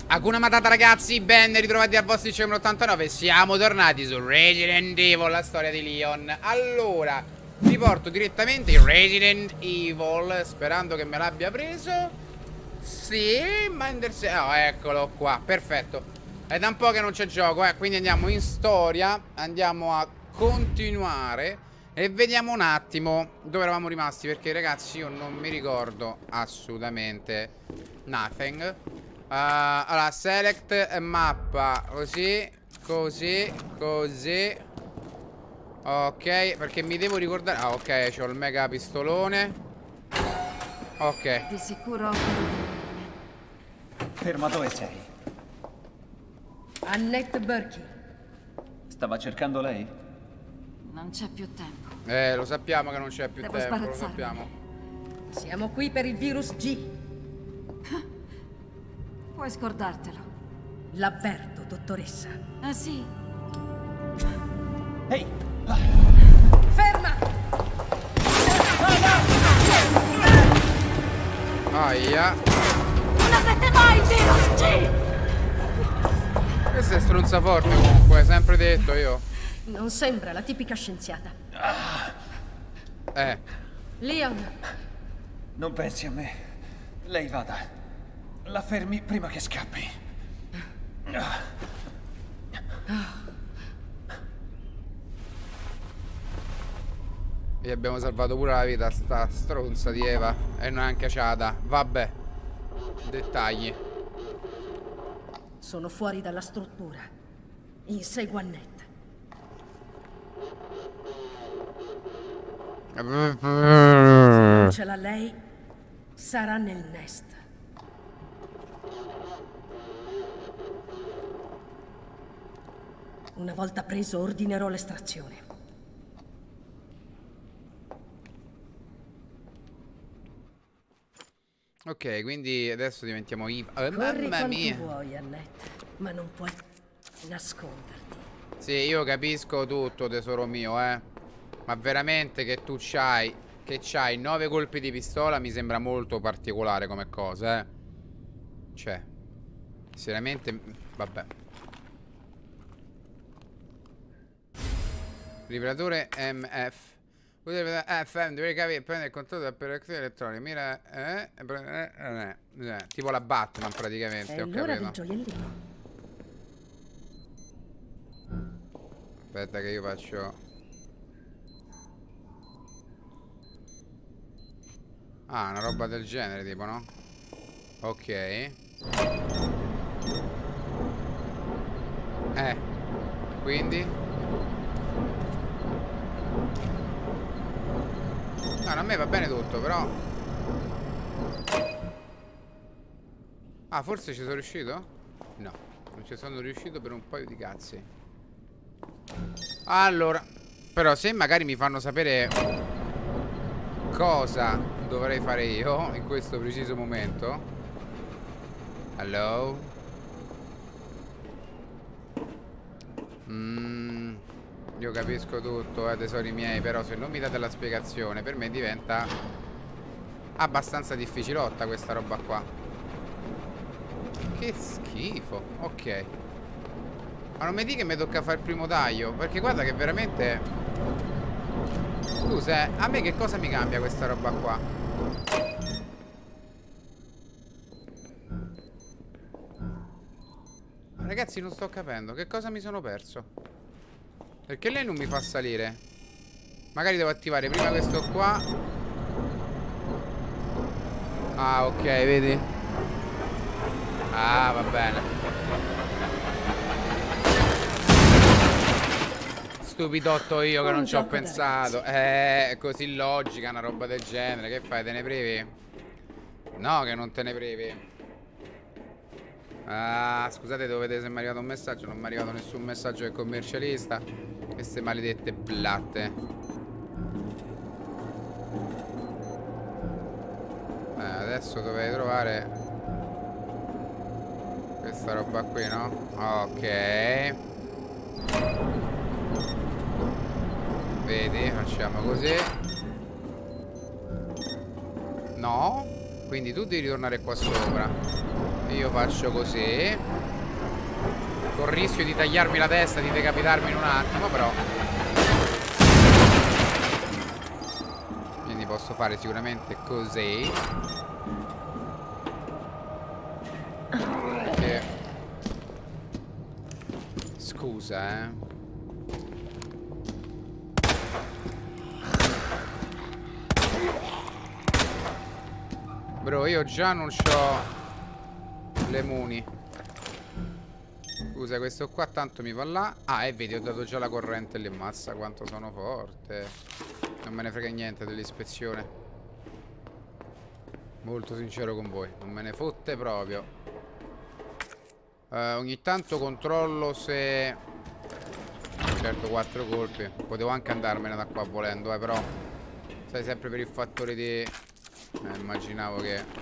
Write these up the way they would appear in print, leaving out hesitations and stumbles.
Hakuna Matata ragazzi, ben ritrovati al vostro channel 89. Siamo tornati su Resident Evil, la storia di Leon. Allora, vi porto direttamente in Resident Evil, sperando che me l'abbia preso. Sì, oh, eccolo qua, perfetto. È da un po' che non c'è gioco, quindi andiamo in storia. Andiamo a continuare e vediamo un attimo dove eravamo rimasti, perché ragazzi io non mi ricordo assolutamente nothing. Allora, select mappa. Così, così, così. Ok, perché mi devo ricordare. Ah, ok, c'ho il mega pistolone. Ok. Di sicuro. Ferma, dove sei? Annette Berkey. Stava cercando lei? Non c'è più tempo. Lo sappiamo che non c'è più Devo tempo, lo sbarazzarmene. sappiamo. Siamo qui per il virus G. Puoi scordartelo. L'avverto, dottoressa. Ah sì? Ehi! Ferma! Aia. Non avrete mai il virus G! Questo è stronzaforte comunque, sempre detto io. Non sembra la tipica scienziata. Leon, Non pensi a me. Lei vada. La fermi prima che scappi. Gli abbiamo salvato pure la vita, sta stronza di Eva. E non è anche ciata. Vabbè. Dettagli. sono fuori dalla struttura. Insegua Annette. Se ce l'ha lei, sarà nel nest. Una volta preso, ordinerò l'estrazione. Ok, quindi adesso diventiamo Corri mamma quanto mia. vuoi, Annette, ma non puoi nasconderti. Sì, io capisco tutto, tesoro mio, ma veramente che tu c'hai 9 colpi di pistola mi sembra molto particolare come cosa, Cioè, seriamente, vabbè. Vibratore MF. FM, devi capire, prendere il controllo dell'operazione elettronica. Mira, tipo la Batman praticamente, È ho l'ora del capito. gioiellino. Aspetta che io faccio. Ah, una roba del genere tipo, no? Ok. Quindi no, a me va bene tutto, però. Ah, forse ci sono riuscito? No, non ci sono riuscito per un paio di cazzi. Allora, però se magari mi fanno sapere cosa dovrei fare io in questo preciso momento. Hello? Io capisco tutto, tesori miei, però se non mi date la spiegazione per me diventa abbastanza difficilotta questa roba qua. Che schifo. Ok. Ma non mi dica che mi tocca fare il primo taglio, perché guarda che veramente. Scusa, a me che cosa mi cambia questa roba qua? Ragazzi, non sto capendo che cosa mi sono perso. Perché lei non mi fa salire? Magari devo attivare prima questo qua. Ah, ok, vedi? Ah, va bene. Stupidotto io che non ci ho pensato. È così logica una roba del genere. Che fai, te ne privi? No, che non te ne privi. Ah, scusate, dovete, se mi è arrivato un messaggio. Non mi è arrivato nessun messaggio del commercialista. Queste maledette blatte. Adesso dovrei trovare questa roba qui, no? Ok. Vedi, facciamo così. No. Quindi tu devi ritornare qua sopra. Io faccio così, con il rischio di tagliarmi la testa, di decapitarmi in un attimo, però. Quindi posso fare sicuramente così. Perché... Scusa, Bro, io già non c'ho le muni. Scusa, questo qua tanto mi va là. Ah, e vedi, ho dato già la corrente lì. Mazza quanto sono forte. Non me ne frega niente dell'ispezione. Molto sincero con voi. Non me ne fotte proprio. Ogni tanto controllo se... Certo, 4 colpi. Potevo anche andarmene da qua volendo, però sai, sempre per il fattore di... immaginavo che...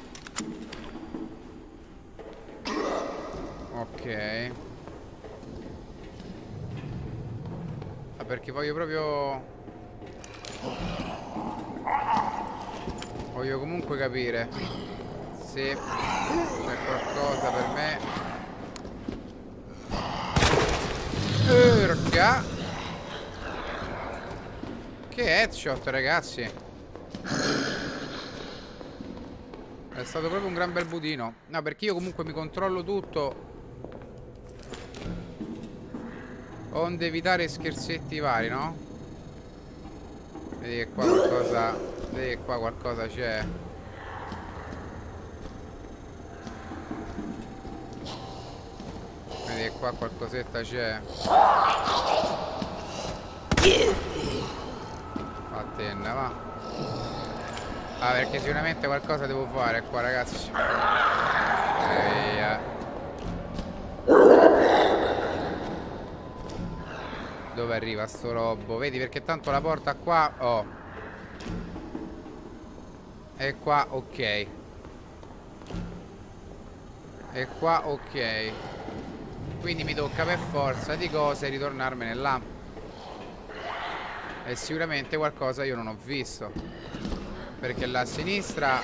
Ok. Ah, perché voglio proprio... Voglio comunque capire se c'è qualcosa per me. Urca! Che headshot, ragazzi! È stato proprio un gran bel budino. No, perché io comunque mi controllo tutto, onde evitare scherzetti vari, no? Vedi che qua qualcosa... Vedi che qua qualcosa c'è. Vedi che qua qualcosetta c'è. Fattenna, va. Ah, perché sicuramente qualcosa devo fare qua, ragazzi. Dove arriva sto robo? Vedi, perché tanto la porta qua... Oh. E qua, ok. E qua, ok. Quindi mi tocca per forza di cose ritornarmene là. E sicuramente qualcosa io non ho visto, perché là a sinistra...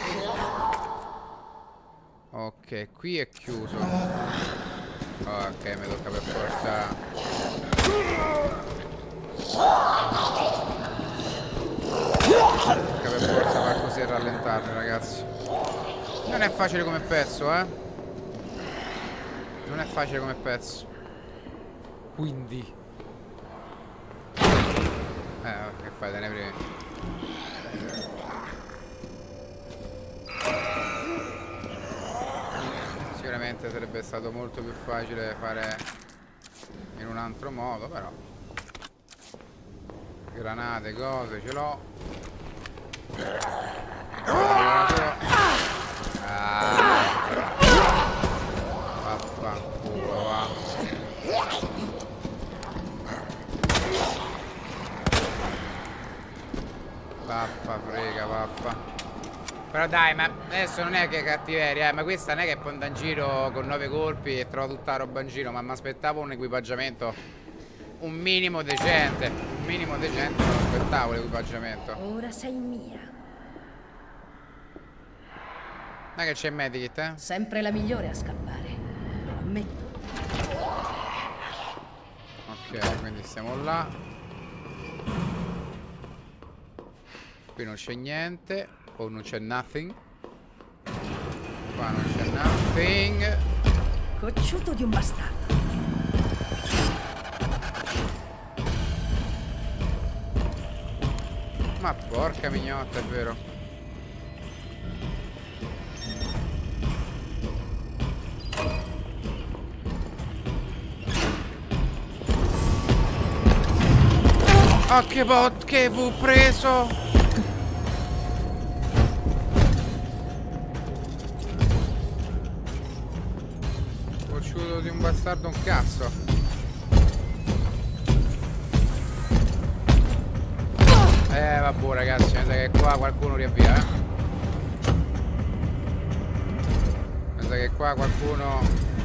Ok, qui è chiuso. Ok, mi tocca per forza... Tocca per forza far così e rallentarmi, ragazzi. Non è facile come pezzo, Non è facile come pezzo. Quindi... che fai, te ne primi? Sicuramente sarebbe stato molto più facile fare in un altro modo, però granate, cose, ce l'ho. Vaffanculo, va. Vaffa, frega, vaffa. Però dai, ma adesso non è che cattiveria, ma questa non è che può andare in giro con 9 colpi e trova tutta la roba in giro, ma mi aspettavo un equipaggiamento un minimo decente. Un minimo decente, non aspettavo l'equipaggiamento. Ora sei mia. Non è che c'è il medikit, Sempre la migliore a scappare, lo ammetto. Ok, quindi stiamo là. Qui non c'è niente. O non c'è nothing. Qua non c'è nothing. Cocciuto di un bastardo. Ma porca mignotta, è vero. Oh, che bot che fu preso. Cocciuto di un bastardo un cazzo. Vabbè, ragazzi, mi sa che qua qualcuno riavvia, Mi sa che qua qualcuno...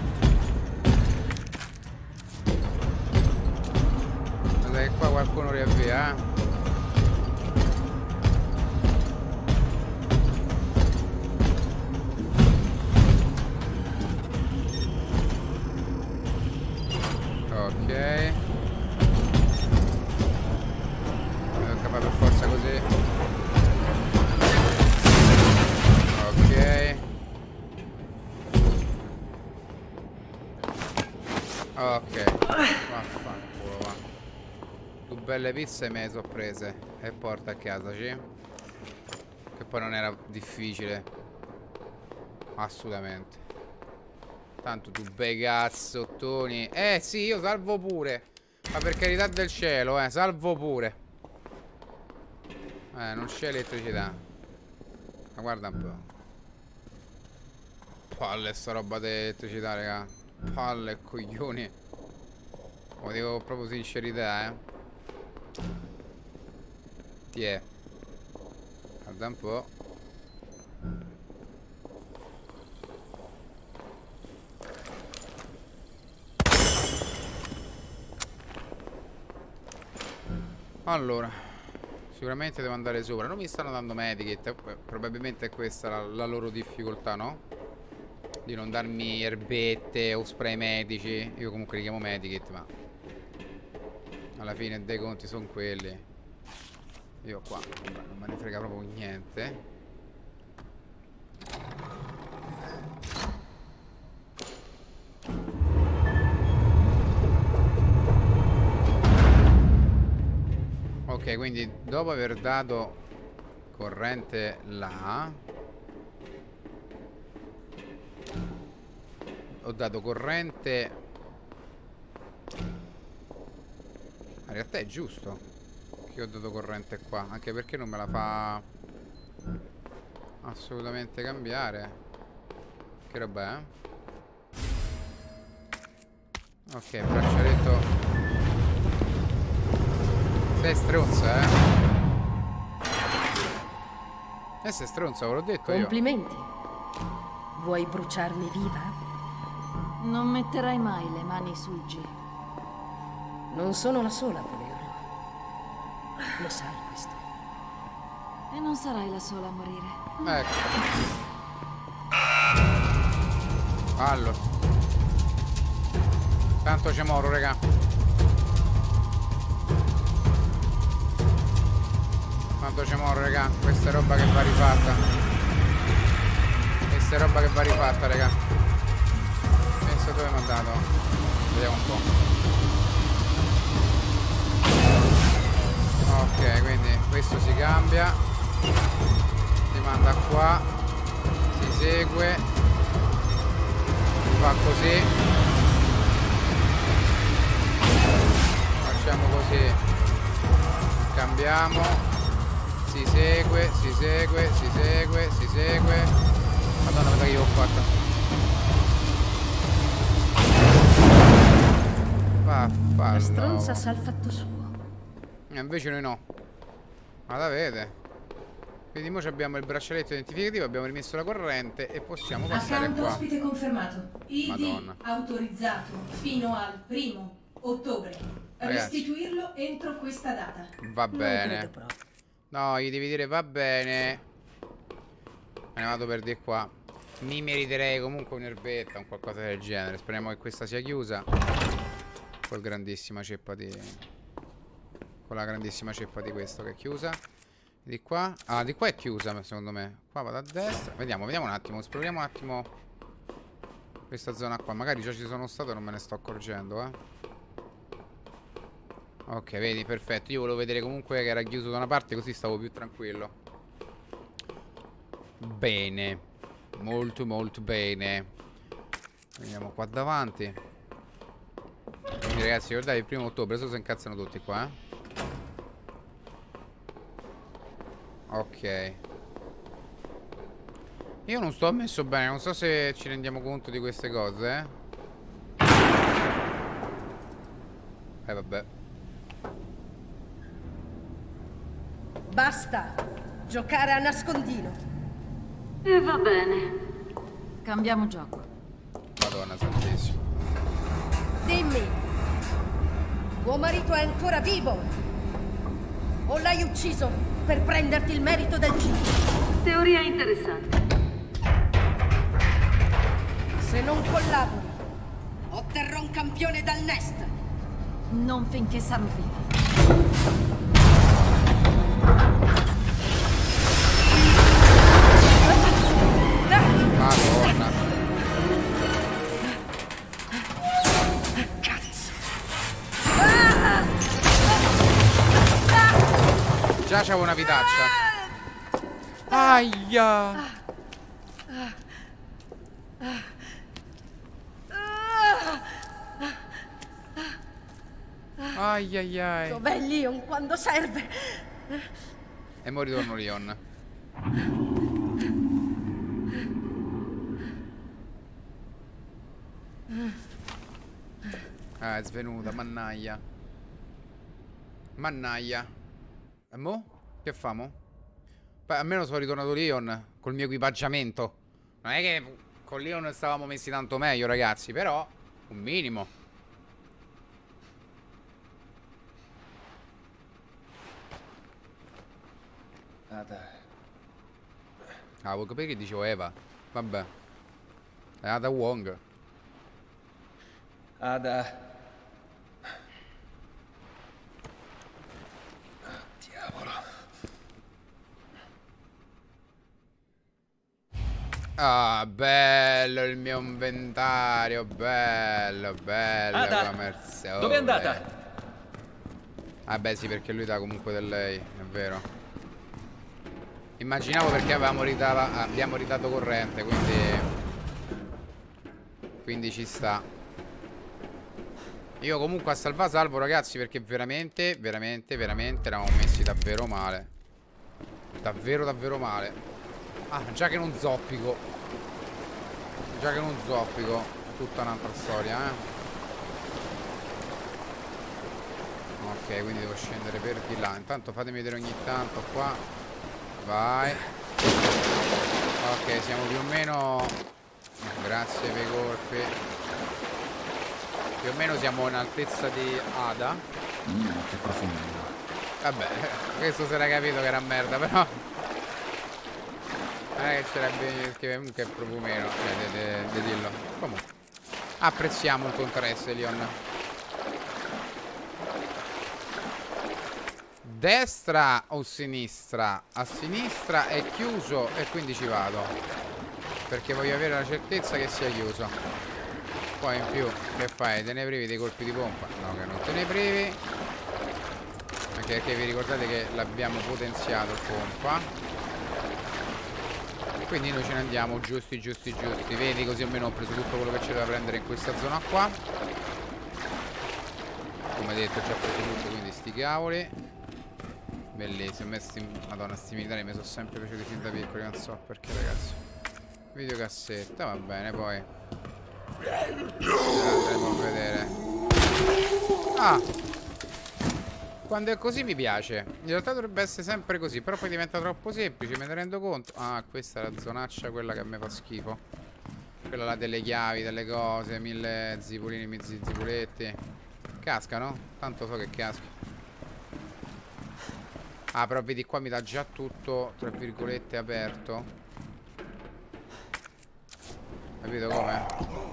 Mi sa che qua qualcuno riavvia, Ok. Mi tocca fare per forza così. Ok. Ok. Vaffanculo, va. Tu belle pizze me le so prese. E porta a casa, sì. Che poi non era difficile. Assolutamente. Tanto tu bei cazzottoni. Sì, io salvo pure. Ma per carità del cielo, salvo pure. Non c'è elettricità. Ma guarda un po'. Palle sta roba di elettricità, raga. Palle e coglioni. Lo dico proprio sincerità, Tiè. Guarda un po'. Allora, sicuramente devo andare sopra. Non mi stanno dando medikit. Probabilmente è questa la loro difficoltà, no? Di non darmi erbette o spray medici. Io comunque li chiamo medikit, ma alla fine dei conti sono quelli. Io qua non me ne frega proprio niente. Ok, quindi dopo aver dato corrente là, ho dato corrente. In realtà è giusto che ho dato corrente qua, anche perché non me la fa assolutamente cambiare. Che roba è? Ok, braccialetto. Sei stronza, sei stronza, ve l'ho detto io. Complimenti. Vuoi bruciarmi viva? Non metterai mai le mani sul G. Non sono la sola a volerlo. Lo sai questo. E non sarai la sola a morire. Ecco. Fallo. Tanto c'è moro, raga. Quanto c'è moro, raga. Questa è roba che va rifatta. Questa è roba che va rifatta, raga. Penso dove mi ha dato. Vediamo un po'. Ok, quindi questo si cambia. Si manda qua. Si segue. Si fa così. Facciamo così. Cambiamo. Si segue, si segue, si segue, si segue. Madonna, vedo che io ho fatto. Vaffanculo. La stronza sa il fatto suo. Invece noi no. Ma la vede. Quindi ora abbiamo il braccialetto identificativo, abbiamo rimesso la corrente e possiamo passare Account qua. ospite confermato. ID Madonna. autorizzato fino al 1° ottobre. Ragazzi. Restituirlo entro questa data. Va Non bene. credo proprio. No, gli devi dire va bene. Me ne vado per di qua. Mi meriterei comunque un'erbetta, un qualcosa del genere. Speriamo che questa sia chiusa. Col grandissima ceppa di... Con la grandissima ceppa di questo che è chiusa. Di qua. Ah, di qua è chiusa secondo me. Qua vado a destra. Vediamo un attimo. Esploriamo un attimo questa zona qua. Magari già ci sono stato e non me ne sto accorgendo, Ok, vedi, perfetto. Io volevo vedere comunque che era chiuso da una parte, così stavo più tranquillo. Bene. Molto molto bene. Andiamo qua davanti. Quindi ragazzi, ricordate il 1° ottobre. Adesso si incazzano tutti qua, Ok. Io non sto messo bene. Non so se ci rendiamo conto di queste cose, vabbè. Basta giocare a nascondino. E va bene. Cambiamo gioco. Madonna santissima. Dimmi, tuo marito è ancora vivo? O l'hai ucciso per prenderti il merito del G? Teoria interessante. Se non collabori, otterrò un campione dal Nest. Non finché sarò viva. Madonna. Cazzo! Già c'avevo una vitaccia. Aia. Ai ai ai. Dov'è Leon quando serve? E mo ritorno Leon. Ah, è svenuta, mannaia. Mannaia. E mo? Che famo? Beh, almeno sono ritornato Leon col mio equipaggiamento. Non è che con Leon stavamo messi tanto meglio, ragazzi, però un minimo. Ah, vuoi capire che dicevo Eva? Vabbè. È Ada Wong. Ada. Diavolo. Ah, bello il mio inventario. Bello, bello. Ada, come al solito. dove è andata? Vabbè, sì, perché lui dà comunque del lei, è vero. Immaginavo perché abbiamo ridato corrente, quindi ci sta. Io comunque a salva salvo, ragazzi, perché veramente, veramente, veramente eravamo messi davvero male. Davvero, davvero male. Ah, già che non zoppico. Già che non zoppico. Tutta un'altra storia, Ok, quindi devo scendere per di là. Intanto fatemi vedere ogni tanto qua. Vai. Ok, siamo più o meno. Grazie per i colpi. Più o meno siamo in altezza di Ada. Che profumo. Vabbè, questo si era capito che era merda, però non è che c'era che comunque è proprio meno di dirlo. Comunque apprezziamo il tuo interesse, Leon. Destra o sinistra? A sinistra è chiuso e quindi ci vado, perché voglio avere la certezza che sia chiuso. Poi in più che fai? Te ne privi dei colpi di pompa? No, che non te ne privi, anche perché vi ricordate che l'abbiamo potenziato il pompa. Quindi noi ce ne andiamo giusti. Vedi, così almeno ho preso tutto quello che c'era da prendere in questa zona qua. Come detto, ho già preso tutto, quindi sti cavoli. Bellissimo. Madonna, sti militari mi sono sempre piaciuti fin da piccoli, non so perché, ragazzi. Videocassetta, va bene, poi andremo a vedere. Ah, quando è così mi piace. In realtà dovrebbe essere sempre così, però poi diventa troppo semplice, me ne rendo conto. Ah, questa è la zonaccia, quella che a me fa schifo. Quella là delle chiavi, delle cose, 1000 zipolini, mezzi zipoletti. Cascano? Tanto so che casca. Ah, però vedi qua mi dà già tutto, tra virgolette, aperto. Capito come?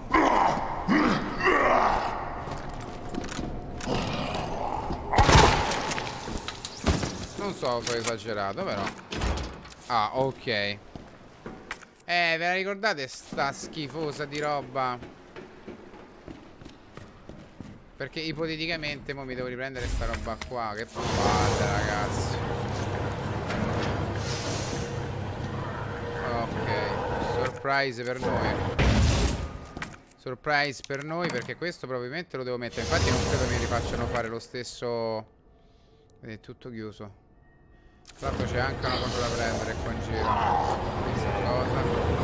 Non so se ho esagerato, però. Ah, ok. Ve la ricordate sta schifosa di roba? Perché ipoteticamente mo mi devo riprendere sta roba qua. Che palle, ragazzi. Ok, surprise per noi. Surprise per noi, perché questo probabilmente lo devo mettere. Infatti non credo mi rifacciano fare lo stesso. Vedi, è tutto chiuso. Tra l'altro c'è anche una cosa da prendere qua in giro. Questa cosa.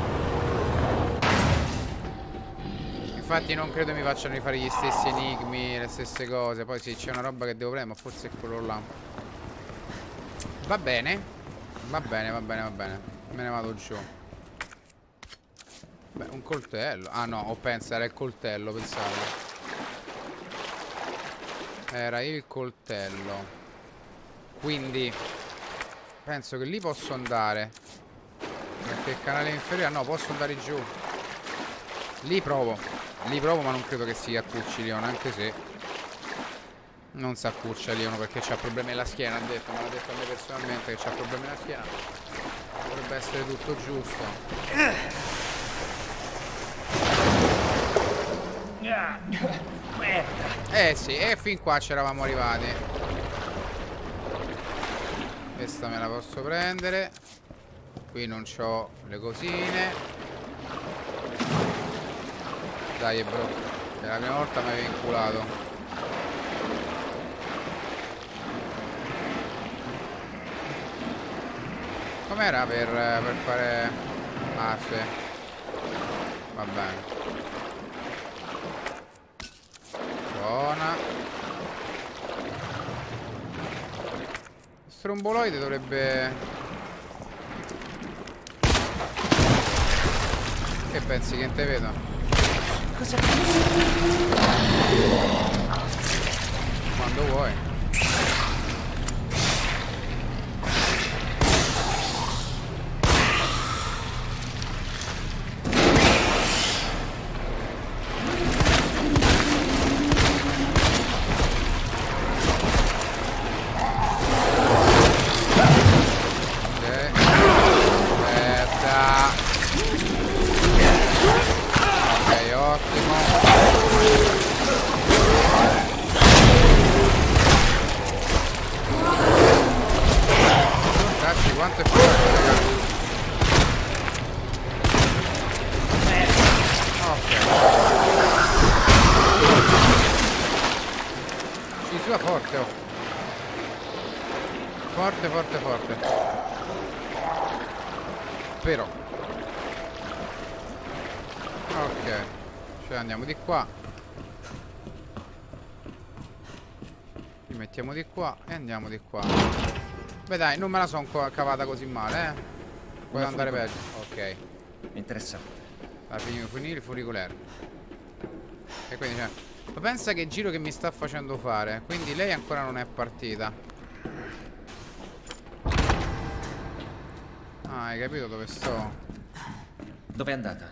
Infatti non credo mi facciano rifare gli stessi enigmi, le stesse cose. Poi sì, c'è una roba che devo prendere, ma forse è quello là. Va bene. Va bene. Me ne vado giù. Beh, un coltello. Ah no, ho pensato era il coltello, pensavo. Era il coltello. Quindi penso che lì posso andare. Perché il canale inferiore. No, posso andare giù. Lì provo, ma non credo che sia Cucci Leon, anche se Non si accuccia lì uno perché c'ha problemi alla schiena, ha detto, me l'ha detto a me personalmente che c'ha problemi alla schiena. Dovrebbe essere tutto giusto. Merda. Sì, e fin qua ci eravamo arrivati. Questa me la posso prendere. Qui non c'ho le cosine. Dai bro, è la prima volta mi avevi inculato. Com'era per fare... Ah sì. Va bene. Buona. Stromboloide dovrebbe... Che pensi che non te vedo? Cosa Quando vuoi. Quanto è forte, ragazzi. Ok. Ci sua forte, oh. Forte, forte, forte. Però. Ok. Cioè andiamo di qua. Ci mettiamo di qua e andiamo di qua. Beh dai, non me la sono cavata così male, eh. Puoi andare peggio. Ok. interessante. La finire il funicolare. E quindi cioè, ma pensa che giro che mi sta facendo fare. Quindi lei ancora non è partita. Ah, hai capito dove sto? Dove è andata?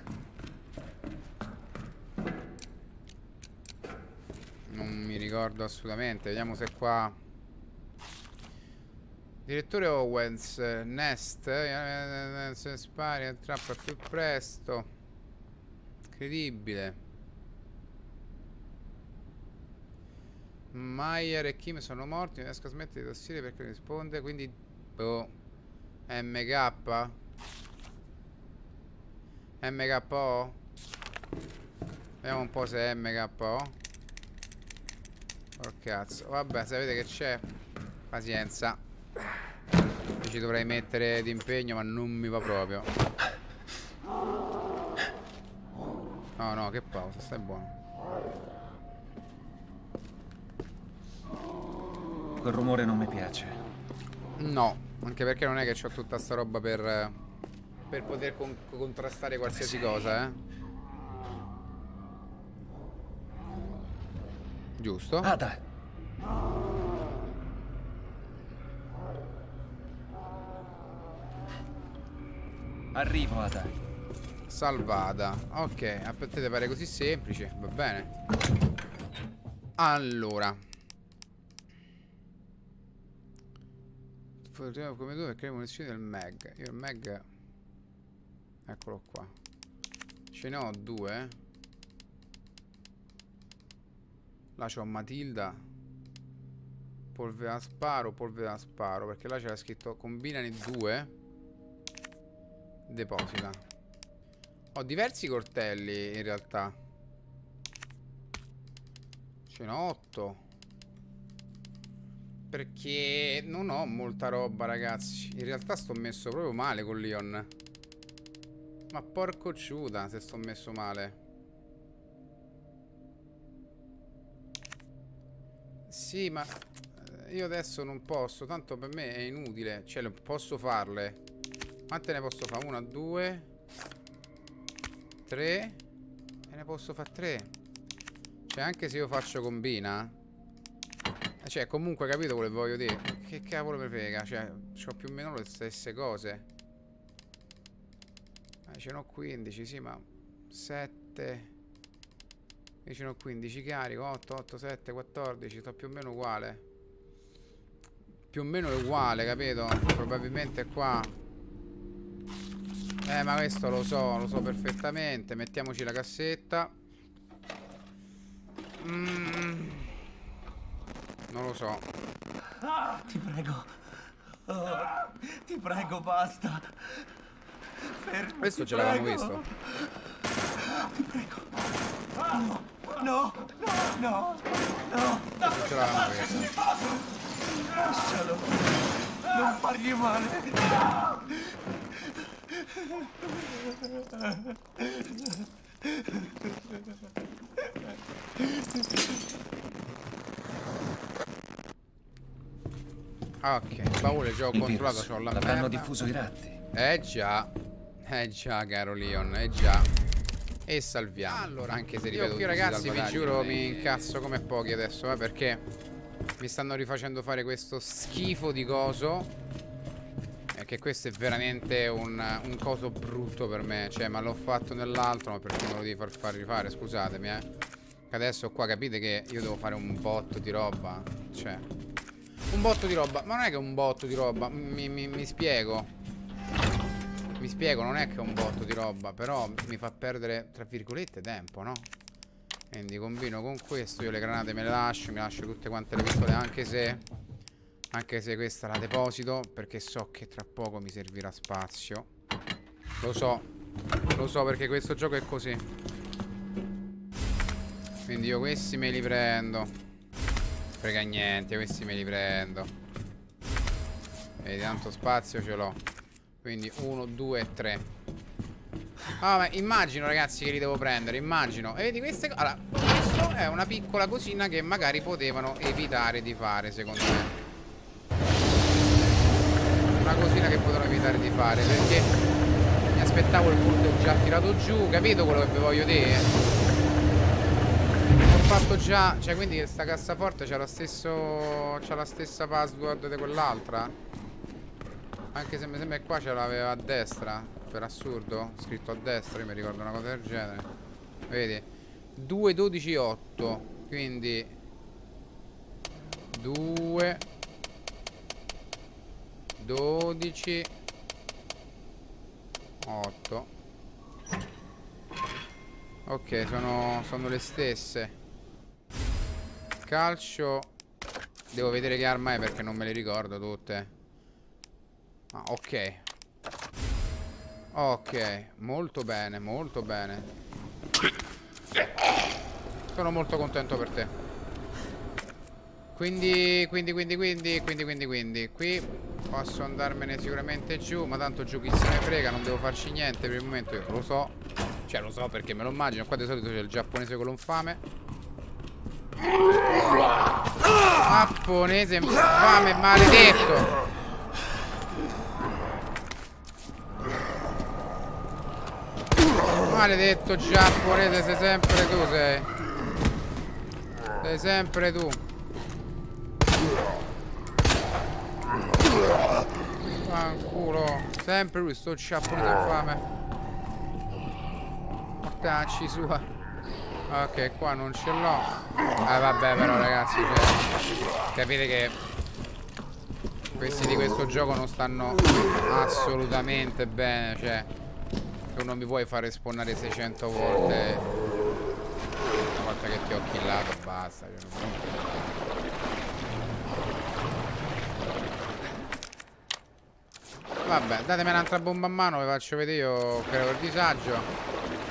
Non mi ricordo assolutamente. Vediamo se qua. Direttore Owens, Nest, se spari, attrappa più presto. Incredibile. Meyer e Kim sono morti, non riesco a smettere di tossire perché risponde, quindi... Boh. MK? MKO? Vediamo un po' se è MKO. Oh cazzo. Vabbè, sapete che c'è? Pazienza. Io ci dovrei mettere d'impegno, ma non mi va proprio. No, no, che pausa, stai buono. Quel rumore non mi piace. No, anche perché non è che ho tutta sta roba per poter contrastare qualsiasi cosa, eh. Giusto? Ada! Arrivo, Ada. Salvata. Ok, a te pare così semplice. Va bene. Allora. Come tu perché le munizioni del Mag. Io il Mag. Eccolo qua. Ce ne ho due. Là c'ho Matilda. Polvere a sparo, polvere a sparo. Perché là c'era scritto combinano i due. Deposita. Ho diversi coltelli in realtà. Ce n'ho 8. Perché non ho molta roba, ragazzi. In realtà sto messo proprio male con Leon. Ma porco ciuda se sto messo male. Sì, ma io adesso non posso. Tanto per me è inutile. Cioè, posso farle. Quante ne posso fare? 1, 2, 3. E ne posso fare 3. Cioè, anche se io faccio combina. Cioè, comunque, capito quello che voglio dire? Che cavolo mi frega? Cioè, ho più o meno le stesse cose. Ce n'ho 15, sì, ma 7. Vicino 15 carico, 8, 8, 7, 14, sto più o meno uguale. Più o meno è uguale, capito? Probabilmente qua. Ma questo lo so perfettamente. Mettiamoci la cassetta. Non lo so. Ti prego. Oh, ti prego, basta. Fermati, Questo ce l'avevamo visto. Ti prego. No, no, no, no. Questo ce l'avevamo visto. Lascialo. Non fargli male. Ok, baule già ho controllato, c'ho la l'avranno merda. diffuso i ratti. Già, caro Leon, già. E salviamo. Allora, anche se ripeto, qui ragazzi vi giuro mi incazzo come pochi adesso, perché mi stanno rifacendo fare questo schifo di coso. Che questo è veramente un coso brutto per me. Cioè, ma l'ho fatto nell'altro, ma perché me lo devi far rifare? Scusatemi, Adesso qua capite che io devo fare un botto di roba. Cioè, un botto di roba. Ma non è che è un botto di roba. Mi spiego. Mi spiego, non è che è un botto di roba. Però mi fa perdere, tra virgolette, tempo, no? Quindi combino con questo. Io le granate me le lascio. Mi lascio tutte quante le pistole. Anche se questa la deposito, perché so che tra poco mi servirà spazio. Lo so perché questo gioco è così. Quindi io questi me li prendo. Frega niente, questi me li prendo. Vedi, tanto spazio ce l'ho. Quindi 1, 2, 3. Ah, ma immagino ragazzi che li devo prendere. Immagino. E vedi queste cose. Allora, questo è una piccola cosina che magari potevano evitare di fare, secondo me. Una cosina che potevano evitare di fare, perché mi aspettavo il punto già tirato giù. Capito quello che vi voglio dire? Ho fatto già. Cioè, quindi questa cassaforte c'ha la stessa password di quell'altra. Anche se mi sembra che qua ce l'aveva a destra. Per assurdo, scritto a destra. Io mi ricordo una cosa del genere. Vedi? 2, 12, 8. Quindi 2 12 8. Ok, sono le stesse. Calcio. Devo vedere che arma è perché non me le ricordo tutte. Ah, ok. Ok, molto bene, molto bene. Sono molto contento per te. Quindi qui posso andarmene sicuramente giù. Ma tanto giù chi se ne frega, non devo farci niente per il momento. Io lo so. Cioè lo so perché me lo immagino. Qua di solito c'è il giapponese con l'infame. Giapponese infame maledetto. Maledetto giapponese, sei sempre tu, sei. Sei sempre tu. Fanculo. Sempre lui, sto giapponese infame. Mortacci sua. Ok, qua non ce l'ho. Vabbè però ragazzi, cioè, capite che questi di questo gioco non stanno assolutamente bene. Cioè, tu non mi puoi fare spawnare 600 volte. Una volta che ti ho killato basta. Vabbè, datemi un'altra bomba a mano, vi faccio vedere io creo il disagio.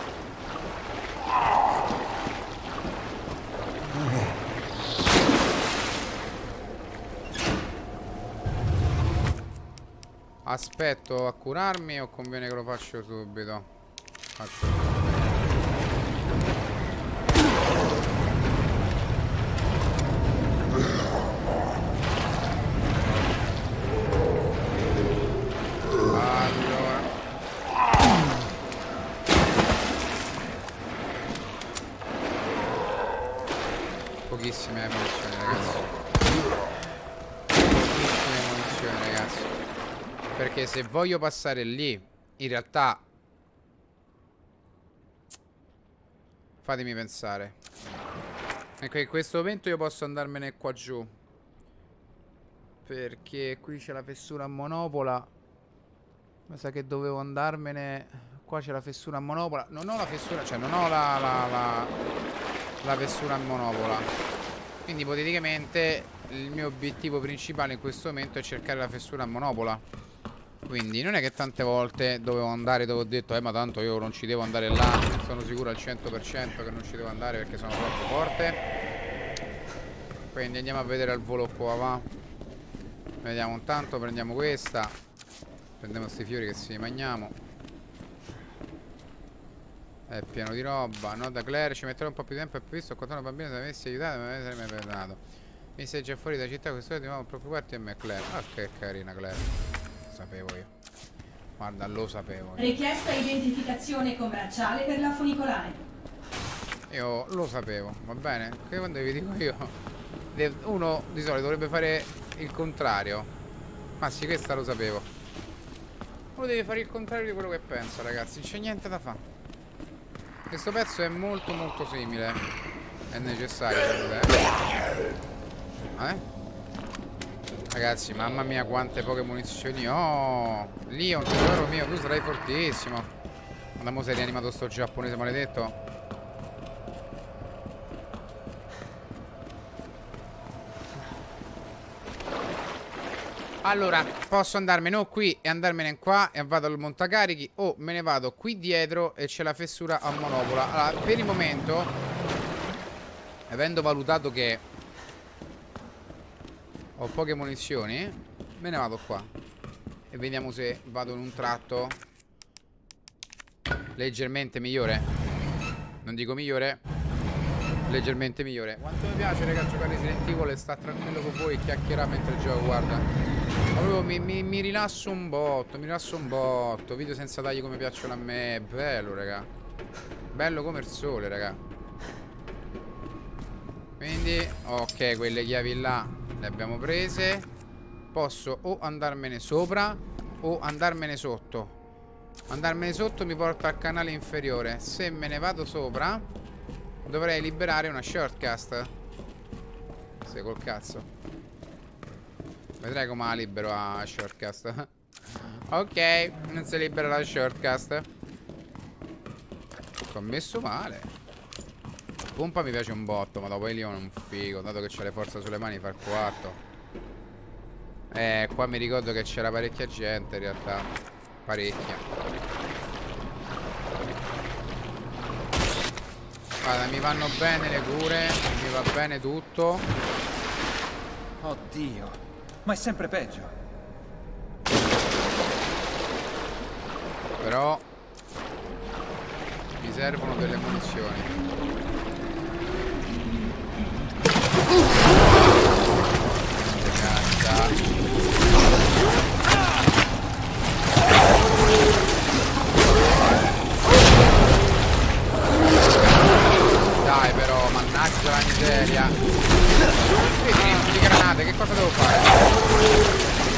Aspetto a curarmi o conviene che lo faccio subito? Faccio subito. Allora. Pochissime munizioni, ragazzi. Pochissime munizioni, ragazzi. Perché se voglio passare lì, in realtà Fatemi pensare. Ecco, in questo momento io posso andarmene qua giù, perché qui c'è la fessura a monopola. Mi sa che dovevo andarmene. Qua c'è la fessura a monopola. Non ho la fessura, cioè non ho la fessura a monopola. Quindi ipoteticamente il mio obiettivo principale in questo momento è cercare la fessura a monopola. Quindi non è che tante volte dovevo andare dove ho detto ma tanto io non ci devo andare là. Sono sicuro al 100% che non ci devo andare perché sono troppo forte. Quindi andiamo a vedere al volo qua, va. Vediamo intanto, prendiamo questa. Prendiamo sti fiori che si mangiamo. È pieno di roba. No da Claire, ci metterò un po' più di tempo e visto quando una bambina ti avessi aiutato non mi sarei mai perdonato. Mi sei già fuori da città, questo di nuovo preoccuparti a me Claire. Ah che carina Claire. Lo sapevo io. Guarda, lo sapevo io. Richiesta identificazione commerciale per la funicolare. Io lo sapevo, va bene? Che quando vi dico io, uno di solito dovrebbe fare il contrario. Ma sì, questa lo sapevo. Uno deve fare il contrario di quello che pensa, ragazzi. Non c'è niente da fare. Questo pezzo è molto molto simile. È necessario, Ragazzi, mamma mia quante poche munizioni ho. Leon, tesoro mio, tu sarai fortissimo. Andiamo, sei rianimato sto giapponese maledetto. Allora, posso andarmene o qui e andarmene qua e vado al montacarichi, o me ne vado qui dietro e c'è la fessura a monopola. Allora, per il momento, avendo valutato che ho poche munizioni, me ne vado qua e vediamo se vado in un tratto leggermente migliore. Non dico migliore, leggermente migliore. Quanto mi piace, ragazzi, giocare Resident Evil e sta tranquillo con voi e chiacchierare mentre gioco, guarda. Ma proprio mi rilasso un botto, mi rilasso un botto. Video senza tagli come piacciono a me. Bello, raga. Bello come il sole, raga. Quindi, ok, quelle chiavi là le abbiamo prese. Posso o andarmene sopra o andarmene sotto. Andarmene sotto mi porta al canale inferiore. Se me ne vado sopra dovrei liberare una shortcast. Se col cazzo. Vedrai come la libero a shortcast. Ok, non si libera la shortcast. Ho messo male. Pompa mi piace un botto, ma dopo Elion è un figo. Dato che c'ha le forze sulle mani fa il quarto. Qua mi ricordo che c'era parecchia gente in realtà. Parecchia. Guarda, mi vanno bene le cure. Mi va bene tutto. Oddio, ma è sempre peggio. Però mi servono delle munizioni. Dai però, mannaggia la miseria. Vedi, di granate, che cosa devo fare?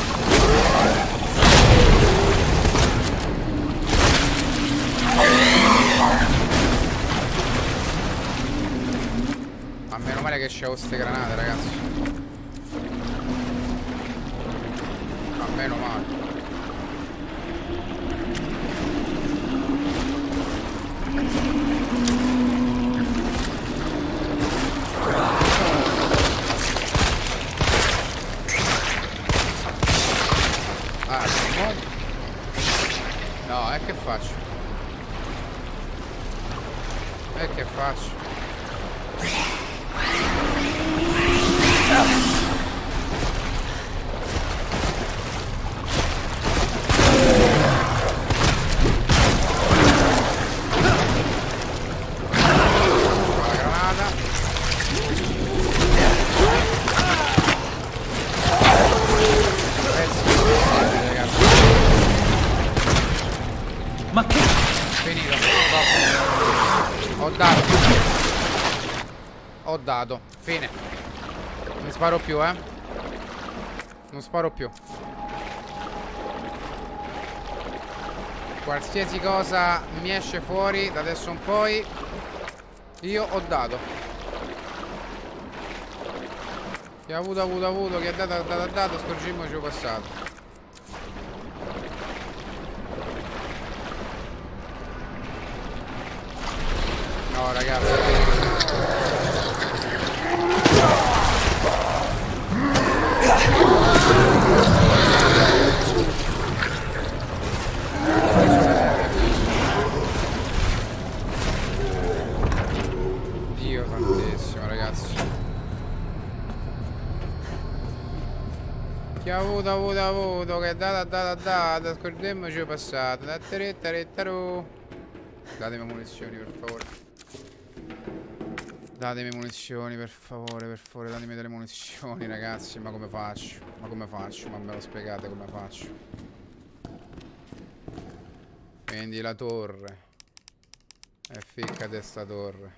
Ma meno male che c'ho queste granate, ragazzi. Ma meno male. No, e che faccio? E che faccio? La granata. Ragazzi. Ma che? Finito. Ho dato. Ho dato. Fine. Non sparo più, non sparo più. Qualsiasi cosa mi esce fuori da adesso in poi Io ho dato. Chi ha avuto, chi ha dato, scorgimmoci passato. No, ragazzi. Dio santissimo, ragazzi. Chi ha avuto, che ha dato, scordiamoci passato. Datemi munizioni, per favore. Datemi munizioni, per favore, datemi delle munizioni, ragazzi. Ma come faccio? Ma me lo spiegate come faccio? Quindi la torre. E ficcate sta torre.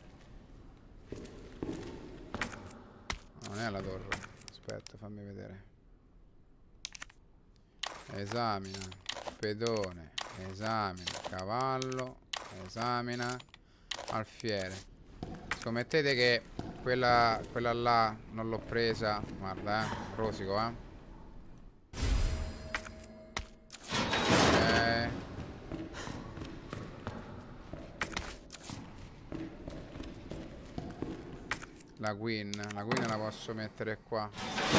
Non è la torre. Aspetta, fammi vedere. Esamina. Pedone. Esamina. Cavallo. Esamina. Alfiere. Scommettete che quella là non l'ho presa. Guarda, rosico, ok. La Queen la posso mettere qua.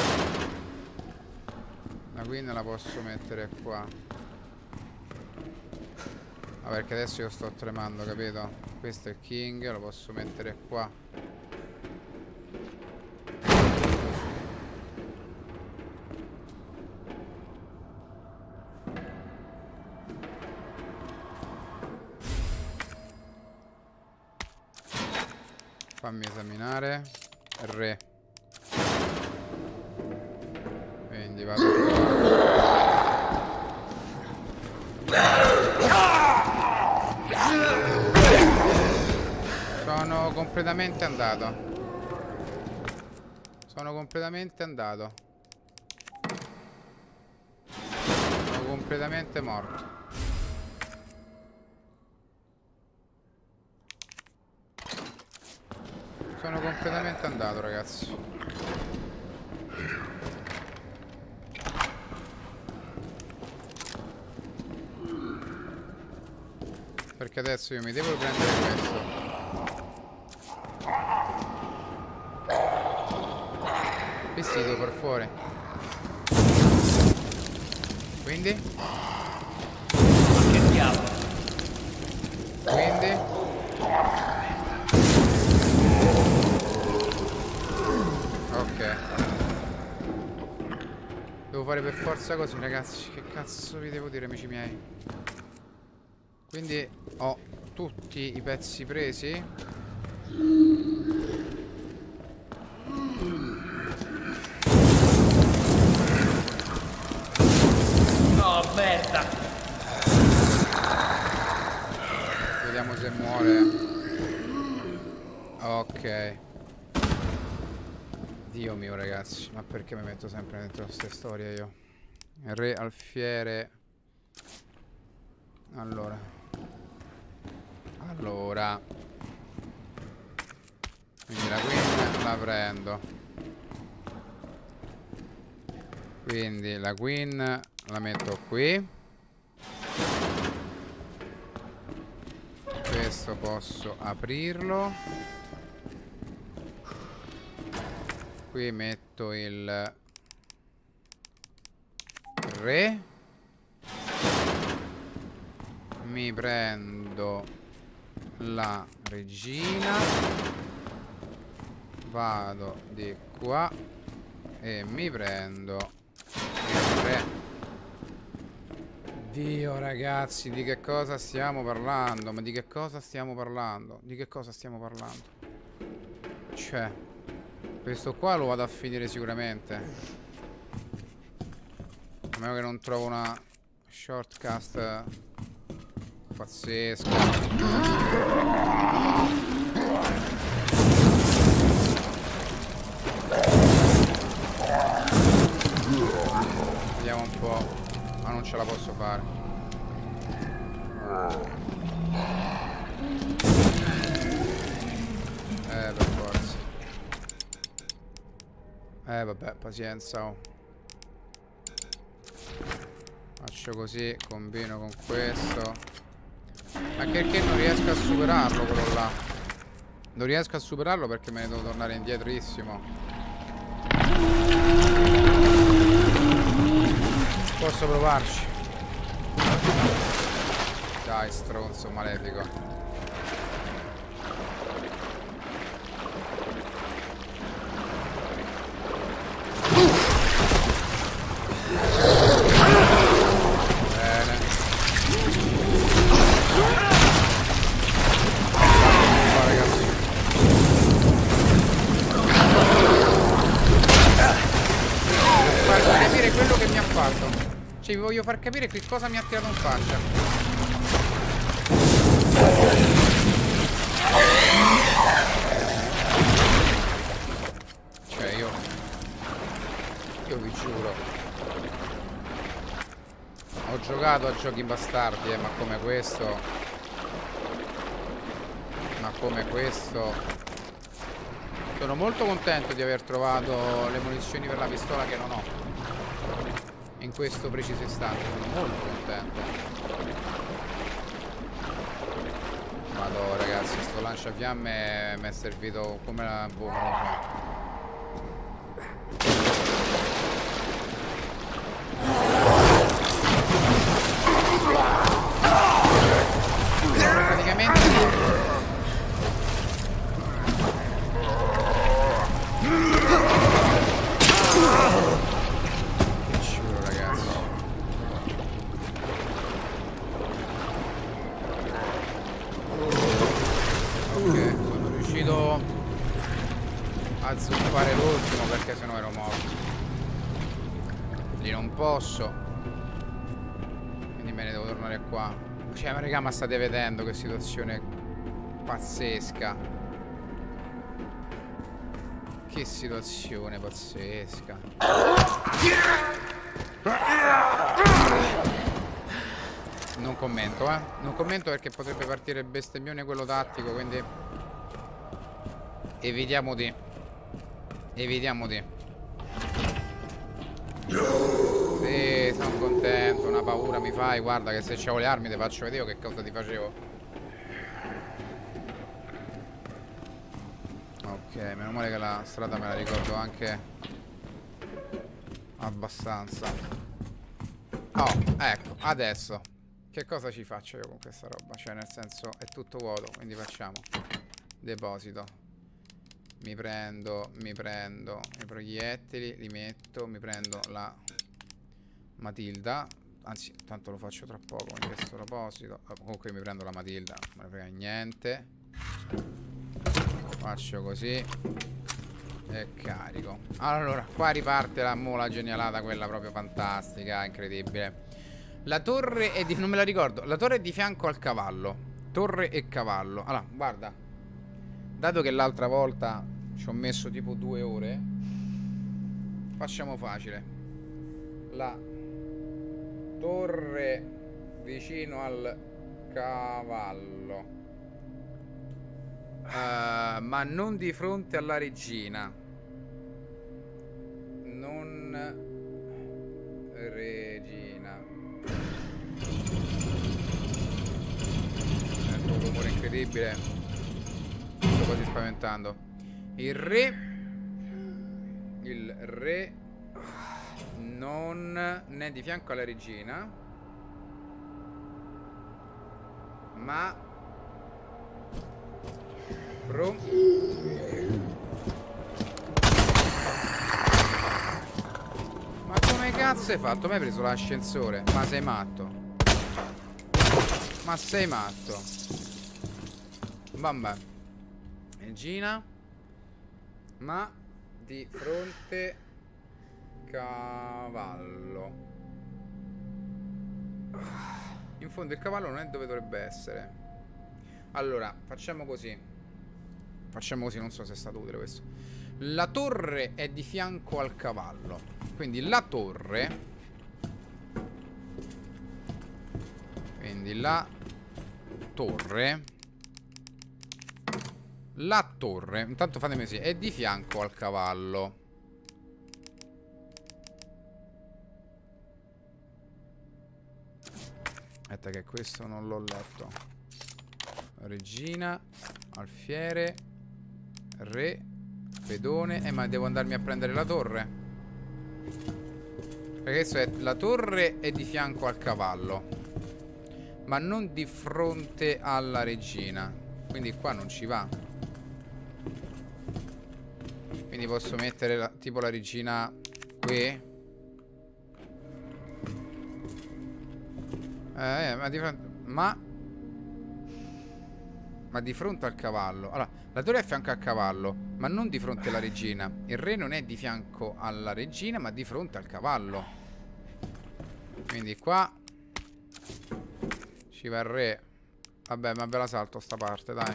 La Queen la posso mettere qua. Ah, perché adesso io sto tremando, capito? Questo è King, lo posso mettere qua. Fammi esaminare. Re. Quindi vado qua. Sono completamente andato. Sono completamente morto. Sono completamente andato, ragazzi. Perché adesso io mi devo prendere questo. Vestito per fuori. Quindi? Che diavolo? Quindi? Ok. Devo fare per forza così, ragazzi. Che cazzo vi devo dire, amici miei? Quindi ho tutti i pezzi presi. No, merda! Vediamo se muore. Ok. Dio mio, ragazzi. Ma perché mi metto sempre dentro queste storie io? Re alfiere. Allora. Quindi la Queen la prendo. Quindi la Queen la metto qui. Questo posso aprirlo. Qui metto il re. Mi prendo la regina. Vado di qua e mi prendo il re. Dio, ragazzi, di che cosa stiamo parlando? Ma di che cosa stiamo parlando? Di che cosa stiamo parlando? Cioè, questo qua lo vado a finire sicuramente. A meno che non trovo una shortcut pazzesca. Vediamo un po'. Ma non ce la posso fare. Vabbè, pazienza, oh. Faccio così, combino con questo. Ma perché non riesco a superarlo quello là? Non riesco a superarlo perché me ne devo tornare indietrissimo. Posso provarci. Dai, stronzo malefico. Cioè, vi voglio far capire che cosa mi ha tirato in faccia. Cioè, io vi giuro, ho giocato a giochi bastardi, ma come questo. Ma come questo. Sono molto contento di aver trovato le munizioni per la pistola che non ho in questo preciso istante, sono molto contento. Madò ragazzi, sto lanciafiamme mi è servito come la boh, non lo so. Praticamente a zuppare l'ultimo perché sennò ero morto. Lì non posso. Quindi me ne devo tornare qua. Cioè, ma raga, ma state vedendo che situazione pazzesca. Che situazione pazzesca. Non commento, non commento perché potrebbe partire il bestemmione quello tattico, quindi evitiamo di. Sì, sono contento, una paura mi fai. Guarda che se c'avevo le armi ti faccio vedere che cosa ti facevo. Ok, meno male che la strada me la ricordo anche abbastanza. Oh, ecco, adesso che cosa ci faccio io con questa roba? Cioè, nel senso, è tutto vuoto, quindi facciamo deposito. Mi prendo i proiettili, li metto, mi prendo la Matilda. Anzi, tanto lo faccio tra poco, quindi questo proposito. Comunque mi prendo la Matilda, non me ne frega niente. Faccio così e carico. Allora, qua riparte la mola genialata, quella proprio fantastica, incredibile. La torre è di... non me la ricordo. La torre è di fianco al cavallo. Torre e cavallo. Allora, guarda, dato che l'altra volta ci ho messo tipo 2 ore, facciamo facile. La torre vicino al cavallo, ma non di fronte alla regina. Non regina. Ecco un rumore incredibile. Sto quasi spaventando. Il re non è di fianco alla regina, ma ma come cazzo hai fatto? Mi hai preso l'ascensore? Ma sei matto? Ma sei matto? Vabbè. Regina, ma di fronte cavallo. In fondo il cavallo non è dove dovrebbe essere. Allora, facciamo così. Non so se è stato utile questo. La torre è di fianco al cavallo. Quindi la torre. Quindi la torre. La torre, intanto fatemi così, è di fianco al cavallo. Aspetta che questo non l'ho letto. Regina, alfiere, re, pedone. Ma devo andarmi a prendere la torre. Perché questo è, la torre è di fianco al cavallo, ma non di fronte alla regina. Quindi qua non ci va. Quindi posso mettere tipo la regina qui. Ma di fronte al cavallo. Allora, la torre è a fianco al cavallo, ma non di fronte alla regina. Il re non è di fianco alla regina, ma di fronte al cavallo. Quindi qua ci va il re. Vabbè, ma ve la salto sta parte, dai.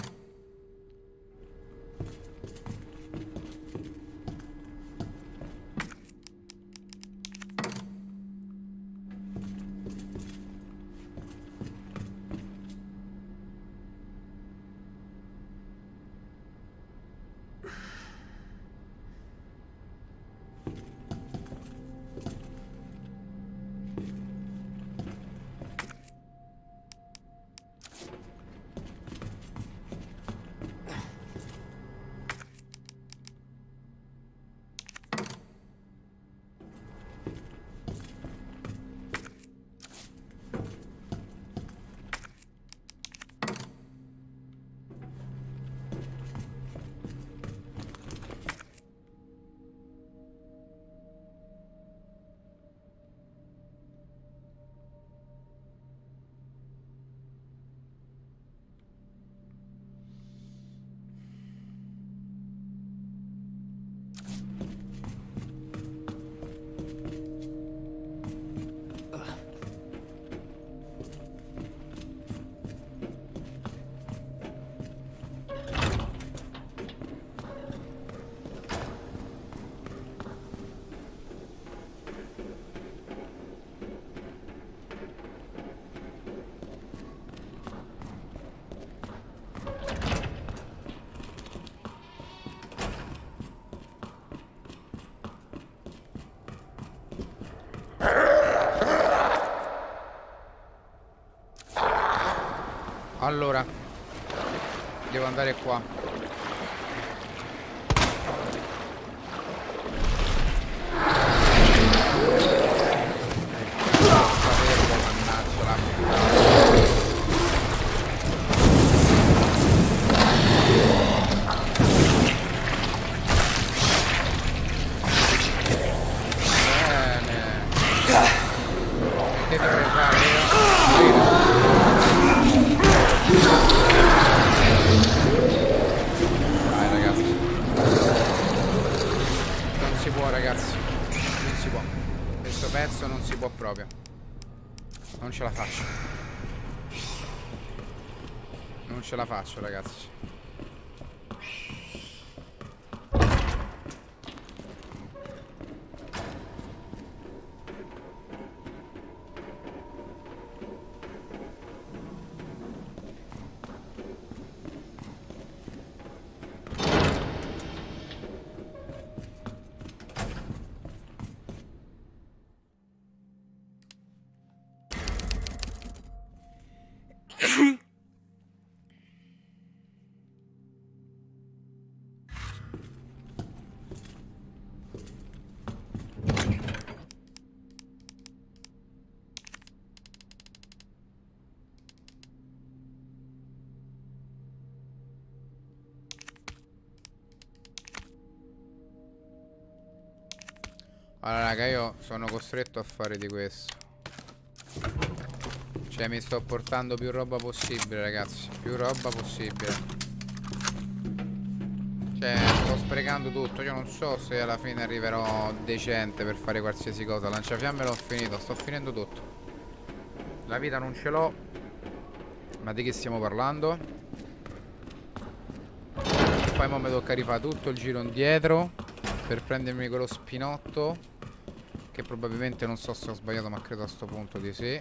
Allora, devo andare qua. Mannaggia la puttana. Bene. Che dovrei fare io? Dai ragazzi, non si può ragazzi, non si può. Questo pezzo non si può proprio. Non ce la faccio. Non ce la faccio ragazzi. Allora raga, io sono costretto a fare di questo. Cioè mi sto portando più roba possibile ragazzi. Più roba possibile. Cioè sto sprecando tutto. Io non so se alla fine arriverò decente per fare qualsiasi cosa. Lanciafiamme l'ho finito. Sto finendo tutto. La vita non ce l'ho. Ma di che stiamo parlando? Poi mo mi tocca rifare tutto il giro indietro per prendermi quello spinotto, che probabilmente non so se ho sbagliato, ma credo a sto punto di sì.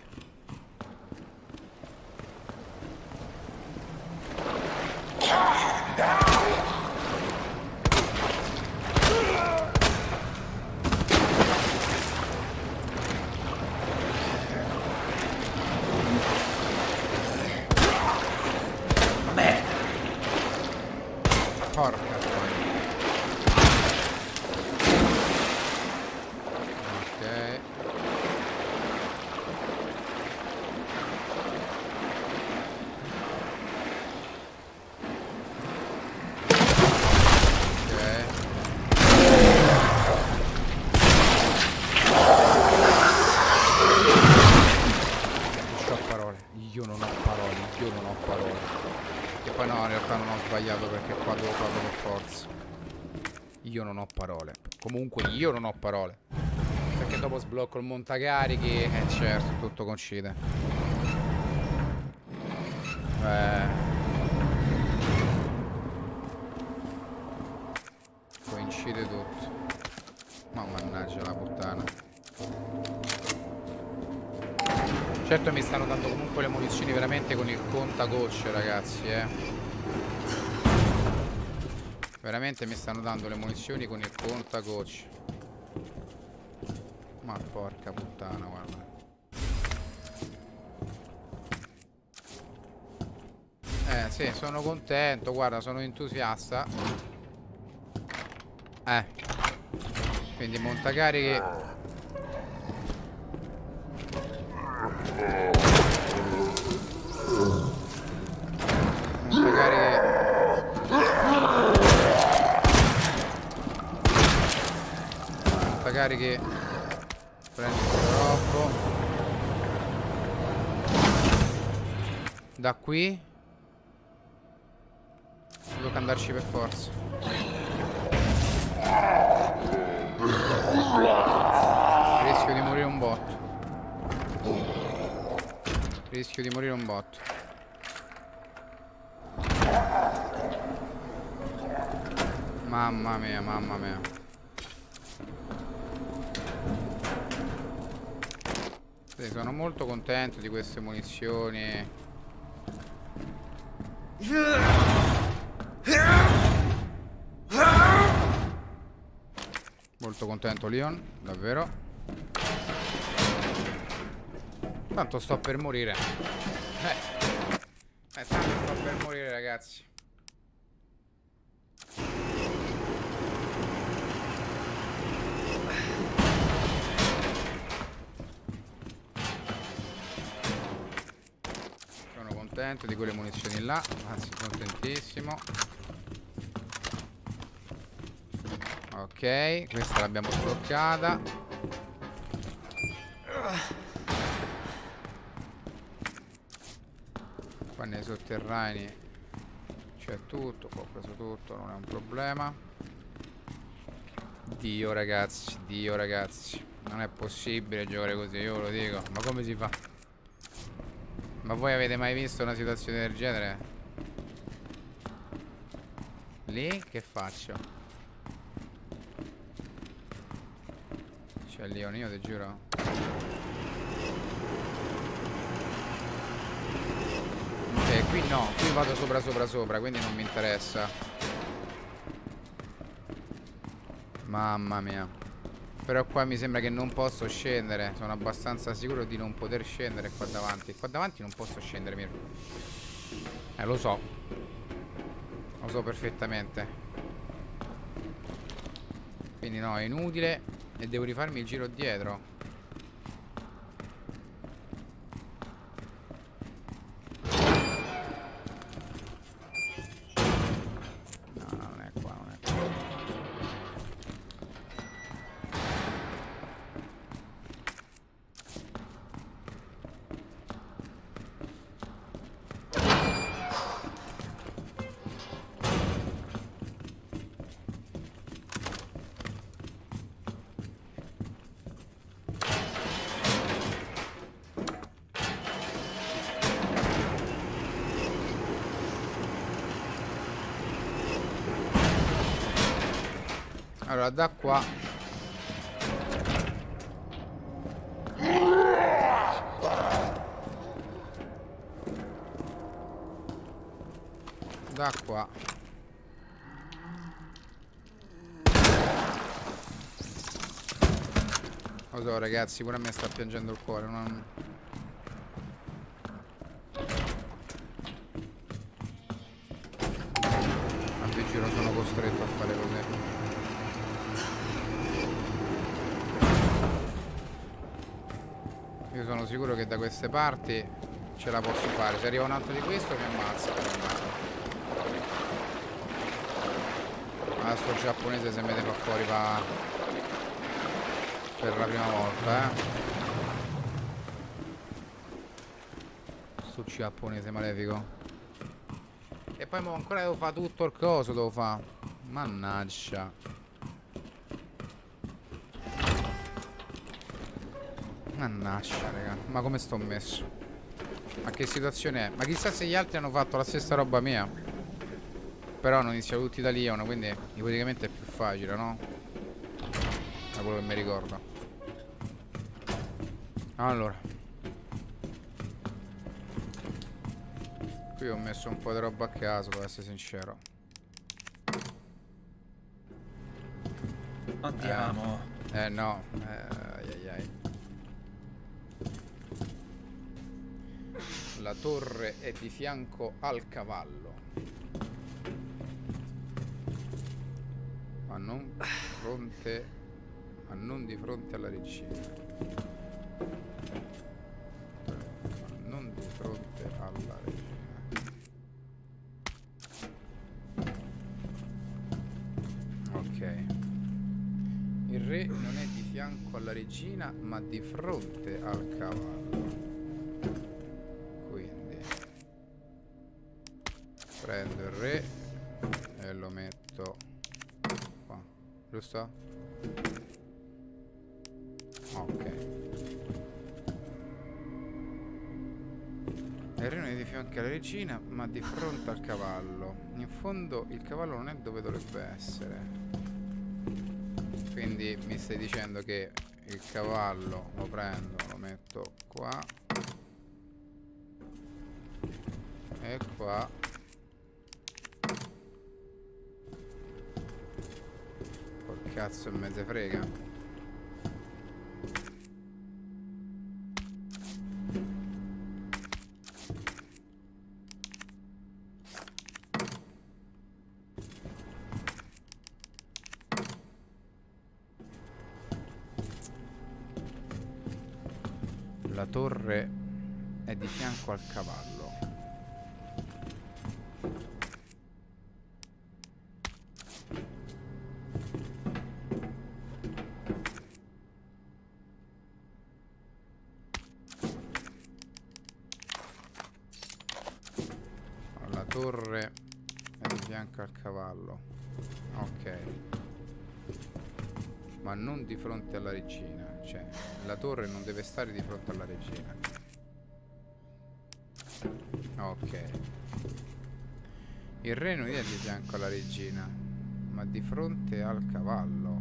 Io non ho parole. Comunque io non ho parole. Perché dopo sblocco il montacarichi. Certo, tutto coincide. Coincide tutto. Ma mannaggia la puttana. Certo mi stanno dando comunque le munizioni veramente con il contagocce, ragazzi, Veramente mi stanno dando le munizioni con il contagocce. Ma porca puttana, guarda. Sì, sono contento, guarda, sono entusiasta. Quindi montacarichi. Montacarichi. Prendi troppo. Da qui devo andarci per forza. Rischio di morire un botto. Rischio di morire un botto. Mamma mia, mamma mia. Sì, sono molto contento di queste munizioni. Molto contento Leon, davvero. Tanto sto per morire. Tanto sto per morire, ragazzi. Sono contento di quelle munizioni là, anzi contentissimo. Ok, questa l'abbiamo sbloccata. Qua nei sotterranei c'è tutto, ho preso tutto, non è un problema. Dio ragazzi, non è possibile giocare così, io ve lo dico. Ma come si fa? Ma voi avete mai visto una situazione del genere? Lì che faccio? C'è Leon, io ti giuro. Ok, qui no, qui vado sopra, quindi non mi interessa. Mamma mia. Però qua mi sembra che non posso scendere. Sono abbastanza sicuro di non poter scendere qua davanti. Qua davanti non posso scendere, Mirko. Lo so. Lo so perfettamente. Quindi no, è inutile. E devo rifarmi il giro dietro. No, non è qua, non è qua. Allora, da qua. Da qua. Lo so ragazzi, pure a me sta piangendo il cuore. Non... Ma vi giuro, sono costretto a fare così. Io sono sicuro che da queste parti ce la posso fare. Se arriva un altro di questo mi ammazza. Ma sto giapponese se me ne fa fuori va per la prima volta, Sto giapponese malefico. E poi ancora devo fare tutto il coso, devo fare. Mannaggia. Mannaggia, raga. Ma come sto messo? Ma che situazione è? Ma chissà se gli altri hanno fatto la stessa roba mia. Però hanno iniziato tutti da Leon, quindi ipoteticamente è più facile, no? Da quello che mi ricordo. Allora, qui ho messo un po' di roba a caso, devo essere sincero. Andiamo. No. Ai ai. La torre è di fianco al cavallo, ma non di fronte alla regina. Ma non di fronte alla regina. Ok. Il re non è di fianco alla regina, ma di fronte al cavallo. Quindi prendo il re e lo metto qua, giusto? Ok. Il re non è di fianco alla regina, ma di fronte al cavallo. In fondo il cavallo non è dove dovrebbe essere. Quindi mi stai dicendo che il cavallo lo prendo, lo metto qua e qua. Col cazzo e mezze frega. La torre è di fianco al cavallo. La torre è di fianco al cavallo. Ok. Ma non di fronte alla regina. Cioè, la torre non deve stare di fronte alla regina. Ok. Il re non è di fianco alla regina, ma di fronte al cavallo.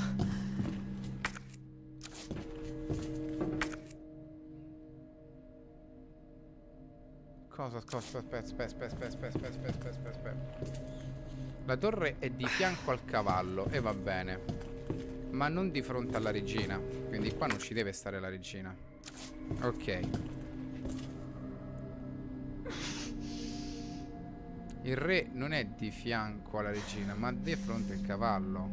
Cosa? Aspetta. La torre è di fianco al cavallo e va bene, ma non di fronte alla regina. Quindi qua non ci deve stare la regina. Ok. Il re non è di fianco alla regina, ma di fronte al cavallo.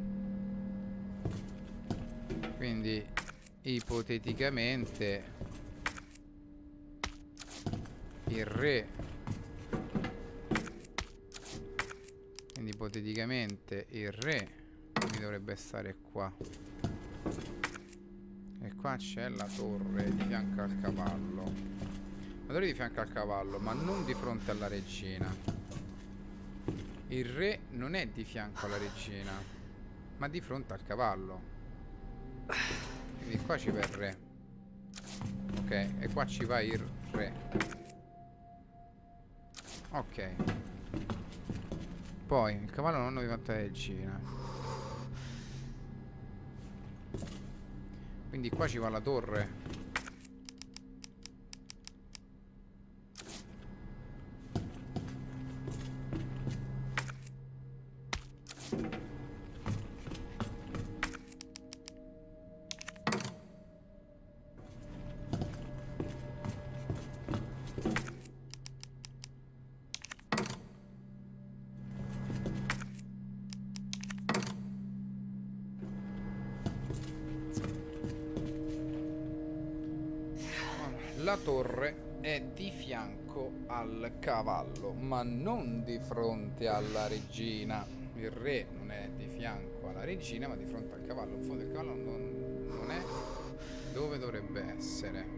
Quindi ipoteticamente il re, quindi ipoteticamente il re mi dovrebbe stare qua. E qua c'è la torre di fianco al cavallo. La torre di fianco al cavallo, ma non di fronte alla regina. Il re non è di fianco alla regina, ma di fronte al cavallo. Quindi qua ci va il re. Ok, e qua ci va il re. Ok. Poi il cavallo non è di fronte alla regina. Quindi qua ci va la torre. La torre è di fianco al cavallo, ma non di fronte alla regina. Il re non è di fianco alla regina, ma di fronte al cavallo. In fondo il cavallo non è dove dovrebbe essere.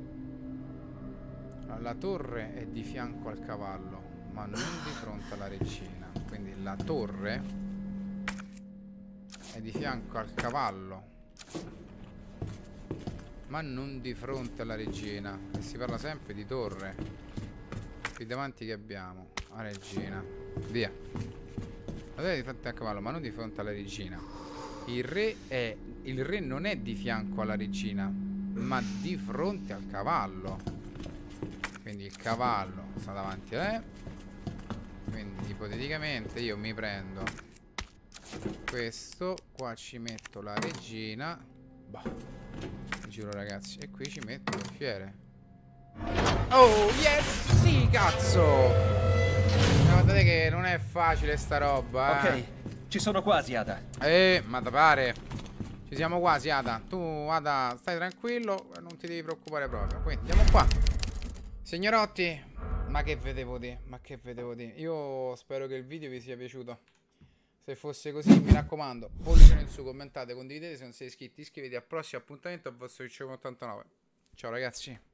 La torre è di fianco al cavallo, ma non di fronte alla regina. Quindi la torre è di fianco al cavallo, ma non di fronte alla regina. E si parla sempre di torre. Qui davanti che abbiamo? La regina. Via. La torre di fronte a cavallo, ma non di fronte alla regina. Il re non è di fianco alla regina, ma di fronte al cavallo. Quindi il cavallo sta davanti a lei. Quindi ipoteticamente io mi prendo questo. Qua ci metto la regina. Boh, giuro ragazzi. E qui ci metto il fiere. Oh yes, sì cazzo. Guardate che non è facile sta roba. Ok, ci sono quasi, Ada. Ma da pare. Ci siamo quasi, Ada. Tu, Ada, stai tranquillo, non ti devi preoccupare proprio. Quindi andiamo qua. Signorotti, ma che vedevo di? Ma che vedevo di? Io spero che il video vi sia piaciuto. Se fosse così, mi raccomando, pollice in su, commentate, condividete. Se non siete iscritti, iscrivetevi al prossimo appuntamento al vostro Riccione 89. Ciao ragazzi.